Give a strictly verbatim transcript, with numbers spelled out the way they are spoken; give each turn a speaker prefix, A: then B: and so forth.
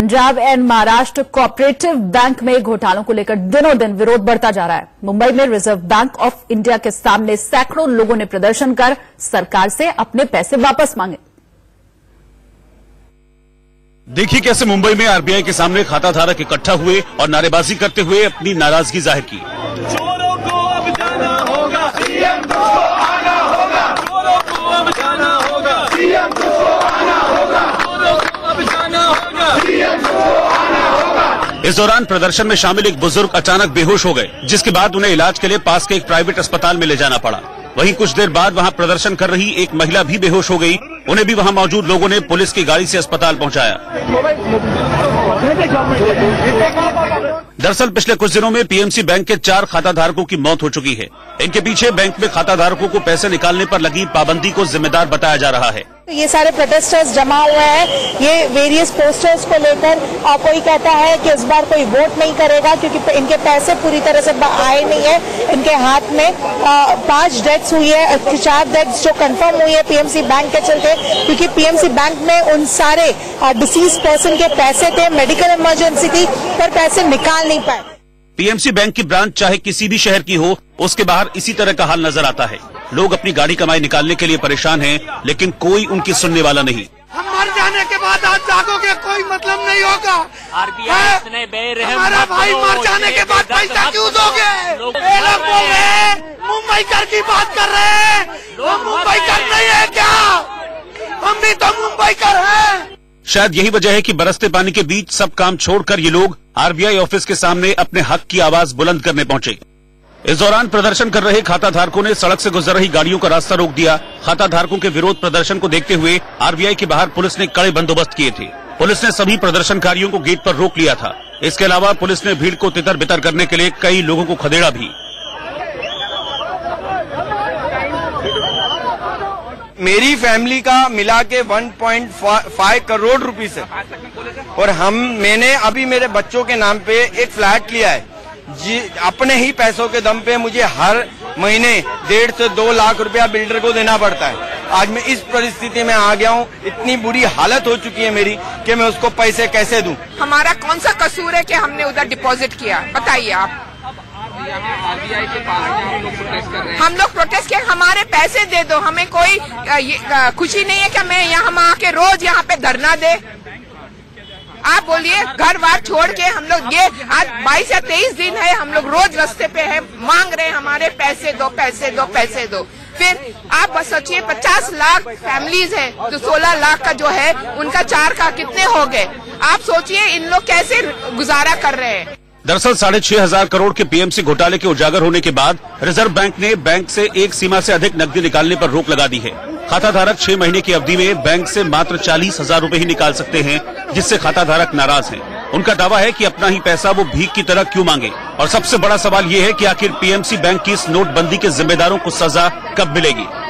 A: Punjab and Maharashtra cooperative bank में घोटालों को लेकर दिनों दिन विरोध बढ़ता जा रहा है। मुंबई में रिजर्व बैंक ऑफ इंडिया के सामने सैकड़ों लोगों ने प्रदर्शन कर सरकार से अपने पैसे वापस मांगे।
B: देखिए कैसे मुंबई में आरबीआई के सामने खाता धारक इकट्ठा हुए और नारेबाजी करते हुए अपनी नाराजगी जाहिर की।
C: चोरों को अब जाना होगा, सीएम को आना होगा, चोरों को अब जाना होगा, सीएम को आना होगा, चोरों को अब जाना होगा, सीएम को आना होगा।
B: इस दौरान प्रदर्शन में शामिल एक बुजुर्ग अचानक बेहोश हो गए, जिसके बाद उन्हें इलाज के लिए पास के एक प्राइवेट अस्पताल में ले जाना पड़ा। वहीं कुछ देर बाद वहां प्रदर्शन कर रही एक महिला भी बेहोश हो गई। उन्हें भी वहां मौजूद लोगों ने पुलिस की गाड़ी से अस्पताल पहुंचाया। दरअसल पिछले कुछ दिनों में पीएमसी बैंक के चार खाता धारकों की मौत हो चुकी है। इनके पीछे बैंक में खाता धारकों को पैसे निकालने पर लगी पाबंदी को जिम्मेदार बताया जा रहा है।
D: ये सारे प्रोटेस्टर्स जमा हुए हैं, ये वेरियस पोस्टर्स को लेकर। और कोई कहता है कि इस बार कोई वोट नहीं करेगा क्योंकि इनके पैसे पूरी तरह से आए नहीं है। इनके हाथ में पांच डेथ्स हुई है, चार डेथ्स जो कंफर्म हुई है पीएमसी बैंक के चलते, क्योंकि पीएमसी बैंक में उन सारे डिसीज पर्सन के पैसे थे, मेडिकल इमरजेंसी थी, पर पैसे निकाल नहीं पाए।
B: पीएमसी बैंक की ब्रांच चाहे किसी भी शहर की हो, उसके बाहर इसी तरह का हाल नजर आता है। लोग अपनी गाड़ी कमाई निकालने के लिए परेशान हैं, लेकिन कोई उनकी सुनने वाला नहीं।
E: हम मर जाने के बाद आज जागोगे, कोई मतलब नहीं होगा।
F: आरबीआई इतने बेरहम
E: हमारा भाई मर जाने के बाद पैसा क्यों दोगे? ये लोग बोल रहे हैं मुंबई कर की बात कर रहे हैं, हम मुंबई कर नहीं है क्या? हम भी तो मुंबई कर हैं।
B: शायद यही वजह है कि बरसते पानी के बीच सब काम छोड़कर ये लोग आरबीआई ऑफिस के सामने अपने हक की आवाज बुलंद करने पहुंचे। इस दौरान प्रदर्शन कर रहे खाता धारकों ने सड़क से गुजर रही गाड़ियों का रास्ता रोक दिया। खाता धारकों के विरोध प्रदर्शन को देखते हुए आरबीआई के बाहर पुलिस ने कड़े बंदोबस्त किए थे। पुलिस ने सभी प्रदर्शनकारियों को गेट पर रोक लिया था। इसके अलावा पुलिस ने भीड़ को तितर बितर करने के लिए कई लोगों को खदेड़ा भी।
G: मेरी फैमिली का मिला के one point five crore rupees है और हम मैंने अभी मेरे बच्चों के नाम पे एक फ्लैट लिया है जी। अपने ही पैसों के दम पे मुझे हर महीने डेढ़ से दो लाख रुपया बिल्डर को देना पड़ता है। आज मैं इस परिस्थिति में आ गया हूँ, इतनी बुरी हालत हो चुकी है मेरी कि मैं उसको पैसे कैसे दूं।
H: हमारा कौन सा कसूर है कि हमने उधर डिपॉजिट किया? बताइए आप।
F: आरबीआई के पास हम लोग प्रोटेस्ट कर रहे हैं।
H: हम लोग प्रोटेस्ट किए, हमारे पैसे दे दो। हमें कोई खुशी नहीं है कि मैं यहाँ आके रोज यहाँ पे धरना दे। आप बोलिए घर बार छोड़ के हम लोग ये आज बाईस या तेईस दिन है, हम लोग रोज रास्ते पे है, मांग रहे हैं हमारे पैसे दो, पैसे दो, पैसे दो। फिर आप बस सोचिए पचास लाख फैमिलीज है, तो सोलह लाख का जो है उनका चार का कितने हो गए? आप सोचिए इन लोग कैसे गुजारा कर रहे हैं।
B: दरअसल साढ़े छह हजार करोड़ के पीएमसी घोटाले के उजागर होने के बाद रिजर्व बैंक ने बैंक से एक सीमा से अधिक नकदी निकालने पर रोक लगा दी है। खाता धारक छह महीने की अवधि में बैंक से मात्र चालीस हजार रूपए ही निकाल सकते हैं, जिससे खाता धारक नाराज हैं। उनका दावा है कि अपना ही पैसा वो भीख की तरह क्यों मांगे। और सबसे बड़ा सवाल ये है कि आखिर पीएमसी बैंक की इस नोटबंदी के जिम्मेदारों को सजा कब मिलेगी।